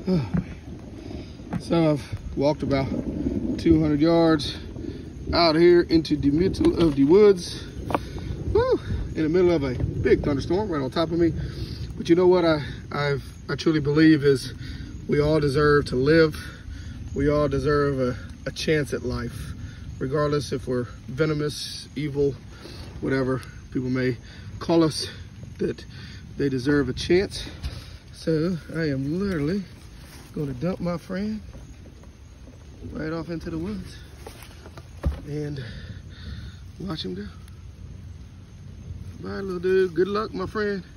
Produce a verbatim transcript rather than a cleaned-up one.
Oh, so I've walked about two hundred yards out here into the middle of the woods. Woo, in the middle of a big thunderstorm right on top of me. But you know what I I've I truly believe is we all deserve to live. We all deserve a, a chance at life, regardless if we're venomous, evil, whatever people may call us, that they deserve a chance. So I am literally going to dump my friend right off into the woods and watch him go. Bye, little dude. Good luck, my friend.